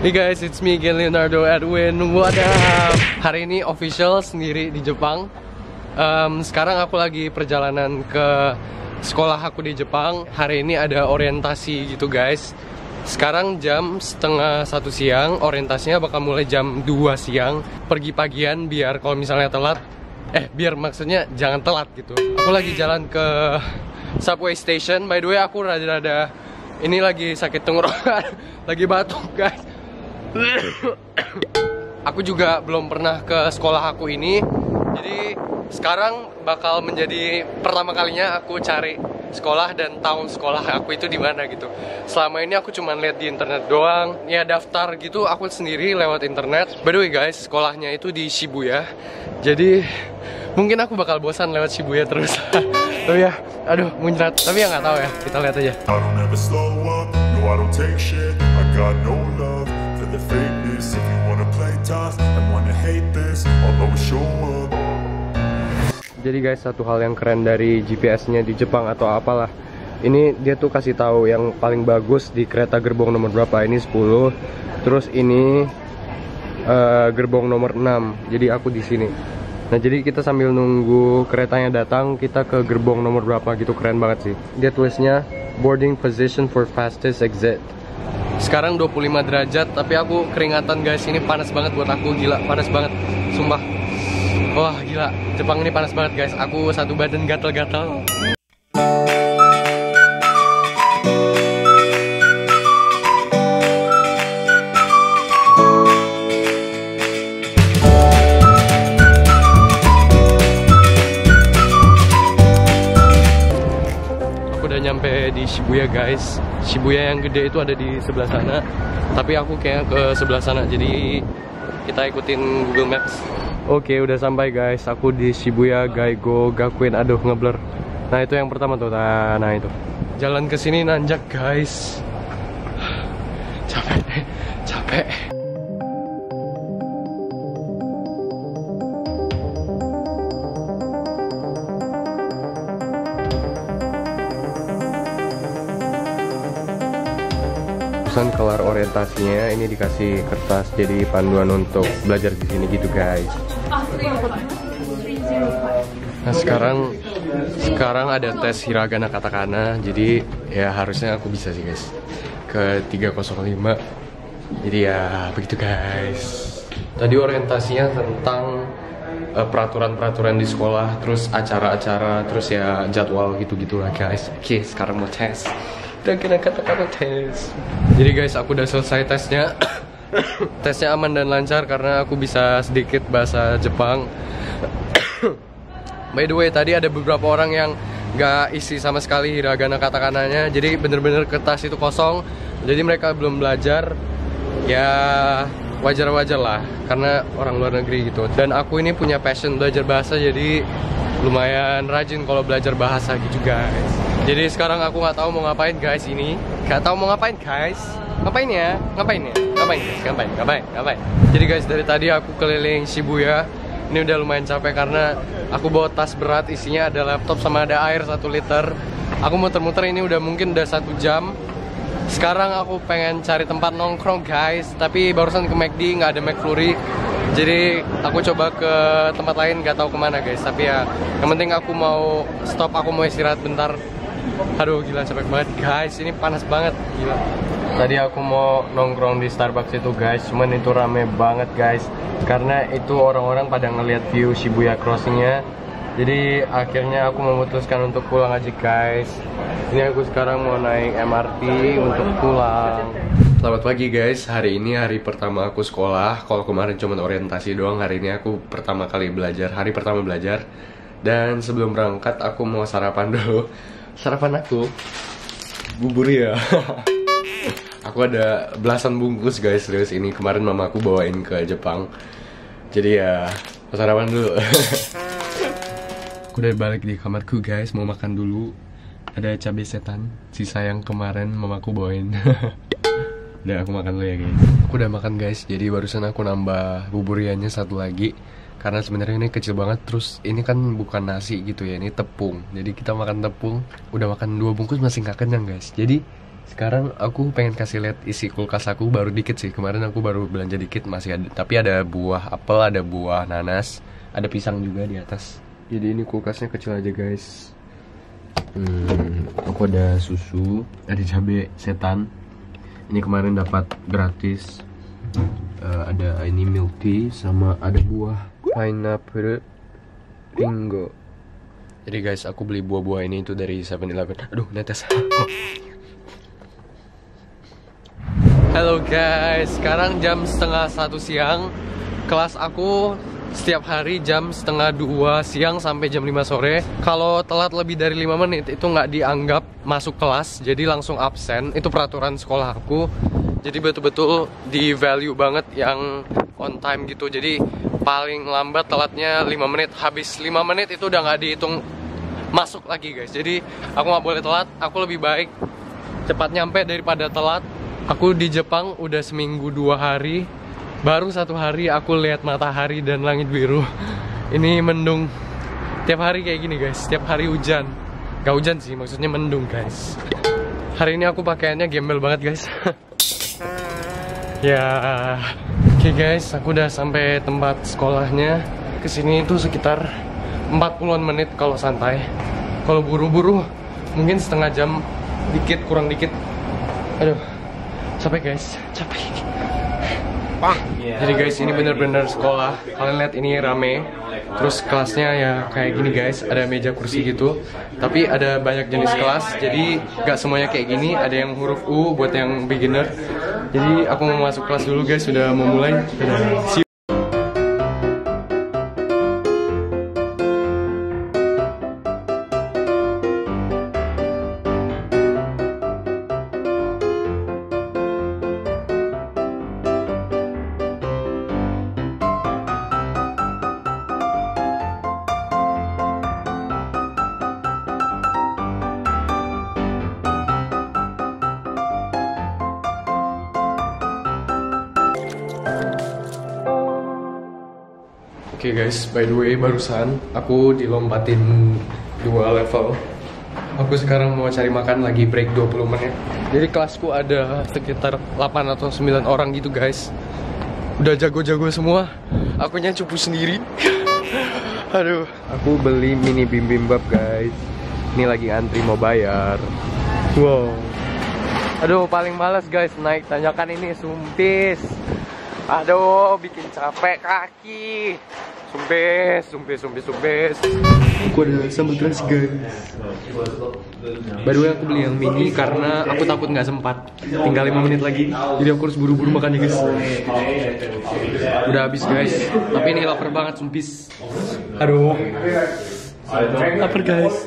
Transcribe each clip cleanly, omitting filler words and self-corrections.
Hey guys, it's me again, Leonardo Edwin. What up? Hari ini official sendiri di Jepang. Sekarang aku lagi perjalanan ke sekolah aku di Jepang. Hari ini ada orientasi gitu guys. Sekarang jam setengah 1 siang. Orientasinya bakal mulai jam 2 siang. Pergi pagian biar kalau misalnya telat, biar maksudnya jangan telat gitu. Aku lagi jalan ke subway station. By the way, aku rada-rada ini lagi sakit tenggorokan, lagi batuk guys. Aku juga belum pernah ke sekolah aku ini, jadi sekarang bakal menjadi pertama kalinya aku cari sekolah dan tahu sekolah aku itu di mana gitu. Selama ini aku cuma lihat di internet doang, ya daftar gitu aku sendiri lewat internet. By the way guys, sekolahnya itu di Shibuya, jadi mungkin aku bakal bosan lewat Shibuya terus. Oh ya, aduh muncrat, tapi ya nggak tahu ya, kita lihat aja. Jadi guys, satu hal yang keren dari GPS-nya di Jepang atau apalah, ini dia tuh kasih tahu yang paling bagus di kereta gerbong nomor berapa. Ini 10, terus ini gerbong nomor 6. Jadi aku di sini. Nah jadi kita sambil nunggu keretanya datang, kita ke gerbong nomor berapa gitu. Keren banget sih. Dia tulisnya boarding position for fastest exit. Sekarang 25 derajat, tapi aku keringatan guys. Ini panas banget buat aku, gila, panas banget, sumpah. Wah gila, Jepang ini panas banget guys. Aku satu badan gatal-gatal. Nyampe di Shibuya guys. Shibuya yang gede itu ada di sebelah sana, tapi aku kayak ke sebelah sana, jadi kita ikutin Google Maps. Oke, udah sampai guys. Aku di Shibuya Gaigo Gakuen. Aduh ngeblur. Nah itu yang pertama tuh. Nah itu jalan ke sini nanjak guys. Capek. Kelar orientasinya, ini dikasih kertas jadi panduan untuk belajar di sini gitu guys. Nah sekarang ada tes hiragana katakana, jadi ya harusnya aku bisa sih guys ke 305. Jadi ya begitu guys. Tadi orientasinya tentang peraturan-peraturan di sekolah, terus acara-acara, terus ya jadwal gitu-gitu lah guys. Oke, sekarang mau tes. Dan kena kata-kata tes. Jadi guys, aku udah selesai tesnya. Tesnya aman dan lancar karena aku bisa sedikit bahasa Jepang. By the way, tadi ada beberapa orang yang gak isi sama sekali hiragana katakananya. Jadi bener-bener kertas itu kosong. Jadi mereka belum belajar. Ya wajar-wajar lah, karena orang luar negeri gitu. Dan aku ini punya passion belajar bahasa, jadi lumayan rajin kalau belajar bahasa gitu guys. Jadi sekarang aku nggak tahu mau ngapain guys ini. Nggak tahu mau ngapain guys. Ngapain ya? Ngapain guys? Ngapain. Jadi guys, dari tadi aku keliling Shibuya. Ini udah lumayan capek karena aku bawa tas berat, isinya ada laptop sama ada air 1 liter. Aku muter-muter ini udah mungkin udah 1 jam. Sekarang aku pengen cari tempat nongkrong guys, tapi barusan ke McD nggak ada McFlurry. Jadi aku coba ke tempat lain, nggak tahu kemana guys. Tapi ya yang penting aku mau stop, aku mau istirahat bentar. Aduh gila, capek banget guys, ini panas banget, gila. Tadi aku mau nongkrong di Starbucks itu guys, cuman itu rame banget guys, karena itu orang-orang pada ngeliat view Shibuya Crossingnya. Jadi akhirnya aku memutuskan untuk pulang aja guys. Ini aku sekarang mau naik MRT untuk pulang. Selamat pagi guys, hari ini hari pertama aku sekolah. Kalau kemarin cuma orientasi doang, hari ini aku pertama kali belajar, hari pertama belajar. Dan sebelum berangkat aku mau sarapan dulu. Sarapan aku bubur ya. Aku ada belasan bungkus guys, serius ini kemarin mama aku bawain ke Jepang. Jadi ya sarapan dulu. Aku udah balik di kamarku guys, mau makan dulu. Ada cabai setan, sisa yang kemarin mamaku bawain. Udah aku makan dulu ya guys. Aku udah makan guys, jadi barusan aku nambah buburiannya 1 lagi. Karena sebenarnya ini kecil banget, terus ini kan bukan nasi gitu ya, ini tepung. Jadi kita makan tepung, udah makan 2 bungkus masih nggak kenyang guys. Jadi Sekarang aku pengen kasih lihat isi kulkas aku, baru dikit sih. Kemarin aku baru belanja dikit, masih ada. Tapi ada buah apel, ada buah nanas, ada pisang juga di atas. Jadi ini kulkasnya kecil aja guys. Aku ada susu, ada cabai setan. Ini kemarin dapat gratis. Ada ini milk tea sama ada buah pineapple ringo. Jadi guys, aku beli buah-buah ini itu dari 7-Eleven. Aduh, netes. Halo guys, sekarang jam 1:30 siang. Kelas aku setiap hari jam 1:30 siang sampai jam 5 sore. Kalau telat lebih dari 5 menit itu nggak dianggap masuk kelas, jadi langsung absen. Itu peraturan sekolah aku. Jadi betul-betul di value banget yang on time gitu. Jadi paling lambat telatnya 5 menit. Habis 5 menit itu udah nggak dihitung masuk lagi guys. Jadi aku nggak boleh telat. Aku lebih baik cepat nyampe daripada telat. Aku di Jepang udah seminggu 2 hari. Baru 1 hari aku lihat matahari dan langit biru. Ini mendung. Tiap hari kayak gini guys. Tiap hari hujan. Gak hujan sih, maksudnya mendung guys. Hari ini aku pakaiannya gembel banget guys. Ya, oke guys, aku udah sampai tempat sekolahnya. Kesini itu sekitar 40-an menit kalau santai. Kalau buru-buru mungkin setengah jam, dikit kurang dikit. Aduh, capek guys, capek. Jadi guys, ini bener-bener sekolah. Kalian lihat ini rame. Terus kelasnya ya kayak gini guys, ada meja kursi gitu. Tapi ada banyak jenis kelas, jadi gak semuanya kayak gini. Ada yang huruf U buat yang beginner. Jadi aku mau masuk kelas dulu guys, sudah mau mulai. See you. Oke guys, by the way, barusan aku dilompatin 2 level. Aku sekarang mau cari makan, lagi break 20 menit. Jadi kelasku ada sekitar 8 atau 9 orang gitu guys. Udah jago-jago semua. Akunya cupu sendiri. Aduh. Aku beli mini bibimbap guys. Ini lagi antri mau bayar. Wow. Aduh, paling males guys naik tanjakan ini, sumpis. Aduh, bikin capek kaki. Sumpes. Aku ada sambal terasi guys. By the way, aku beli yang mini karena aku takut nggak sempat. Tinggal 5 menit lagi, jadi aku harus buru-buru makan ya guys. Udah habis guys, tapi ini lapar banget sumpis. Aduh, lapar guys.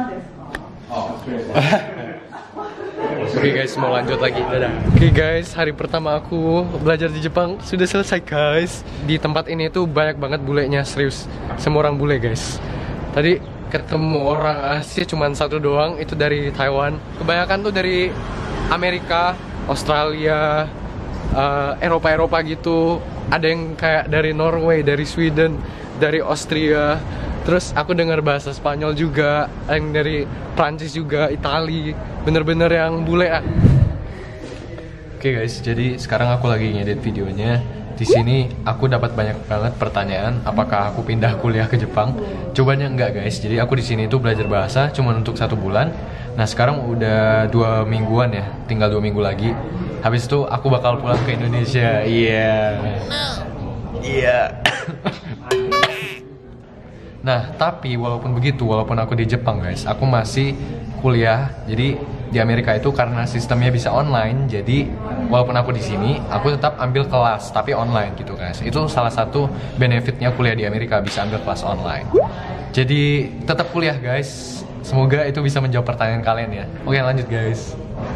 Oke guys, mau lanjut lagi, dadah. Oke guys, hari pertama aku belajar di Jepang sudah selesai guys. Di tempat ini tuh banyak banget bulenya, serius. Semua orang bule guys. Tadi ketemu orang Asia cuman 1 doang, itu dari Taiwan. Kebanyakan tuh dari Amerika, Australia, Eropa gitu. Ada yang kayak dari Norway, dari Sweden, dari Austria. Terus aku dengar bahasa Spanyol juga, yang dari Prancis juga, Itali, bener-bener yang bule ah. Oke guys, jadi sekarang aku lagi ngedit videonya. Di sini aku dapat banyak banget pertanyaan, apakah aku pindah kuliah ke Jepang? Jawabannya enggak guys. Jadi aku di sini tuh belajar bahasa cuma untuk 1 bulan. Nah sekarang udah 2 mingguan ya, tinggal 2 minggu lagi. Habis itu aku bakal pulang ke Indonesia. Iya. Nah, tapi walaupun begitu, walaupun aku di Jepang guys, aku masih kuliah. Jadi di Amerika itu karena sistemnya bisa online, jadi walaupun aku di sini, aku tetap ambil kelas tapi online gitu guys. Itu salah satu benefitnya kuliah di Amerika, bisa ambil kelas online. Jadi tetap kuliah guys. Semoga itu bisa menjawab pertanyaan kalian ya. Oke, lanjut guys.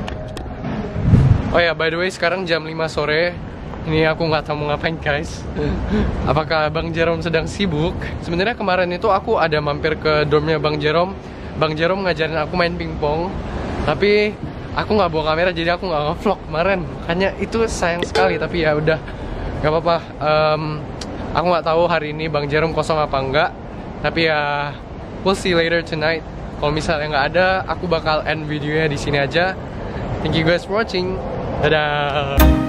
Oh ya, by the way, sekarang jam 5 sore. Ini aku nggak tahu mau ngapain guys. Apakah Bang Jerome sedang sibuk? Sebenarnya kemarin itu aku ada mampir ke dormnya Bang Jerome. Bang Jerome ngajarin aku main pingpong. Tapi aku nggak bawa kamera, jadi aku nggak nge-vlog kemarin. Makanya itu sayang sekali. Tapi ya udah, nggak apa-apa. Aku nggak tahu hari ini Bang Jerome kosong apa enggak. Tapi ya, we'll see later tonight. Kalau misalnya nggak ada, aku bakal end videonya di sini aja. Thank you guys for watching. Dadah.